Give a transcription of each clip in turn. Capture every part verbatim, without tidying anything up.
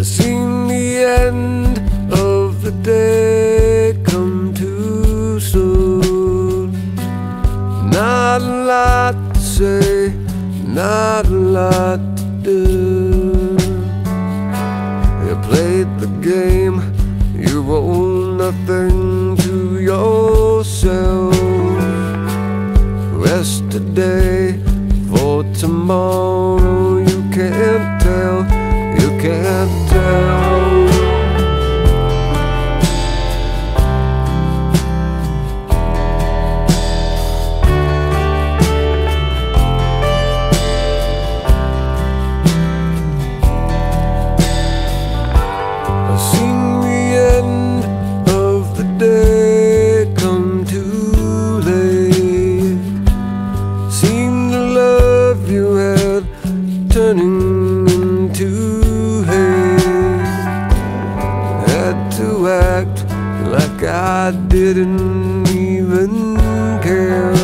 I've seen the end of the day come too soon. Not a lot to say, not a lot to do. You played the game, you owe nothing to yourself. Rest today for tomorrow, you can't tell, you can't tell. I've seen the end of the day come too late. Seen the love you had turning into hate. Had to act like I didn't even care,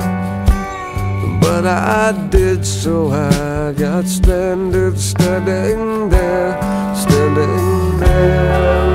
but I did, so I got stranded, standing there, standing there.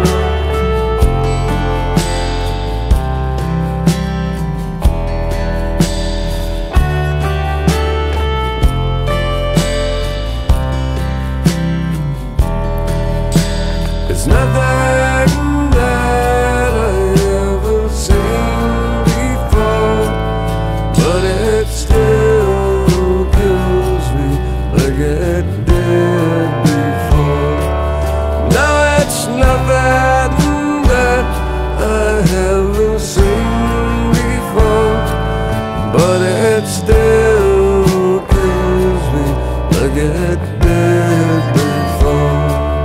It's nothing that I ever seen before, but it still kills me like it did before. Now it's nothing that I haven't seen before, but it still kills me like it did before.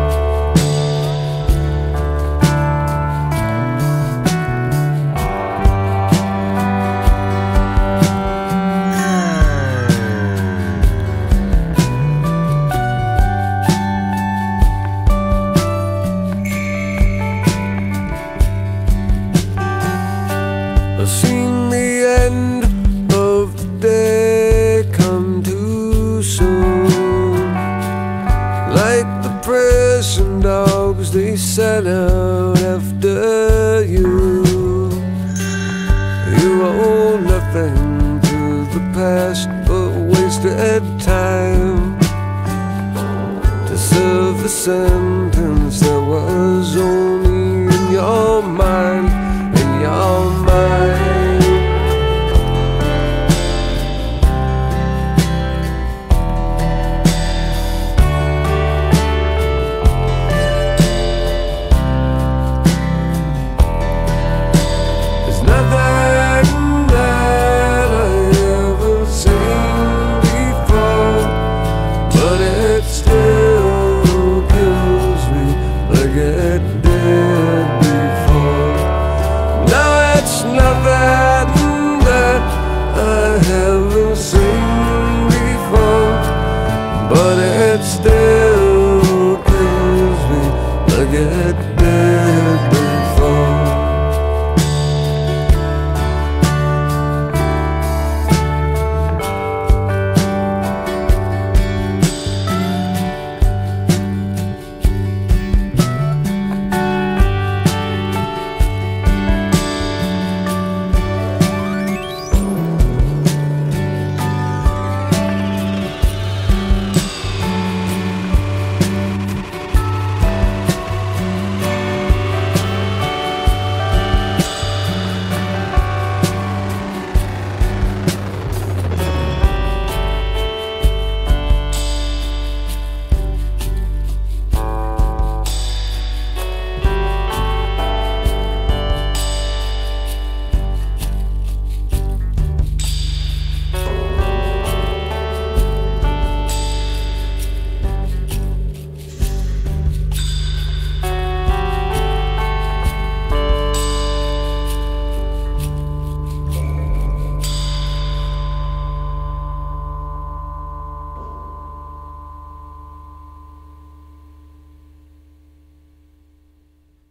I've seen the end of the day come too soon. Like the prison dogs, they set out after you. You owe nothing to the past but wasted time to serve the sentence that was only in your mind, in your mind. There's nothing that I ever seen before, but it still kills me like it did before. Now it's nothing that I haven't seen before, but it still kills me like it did.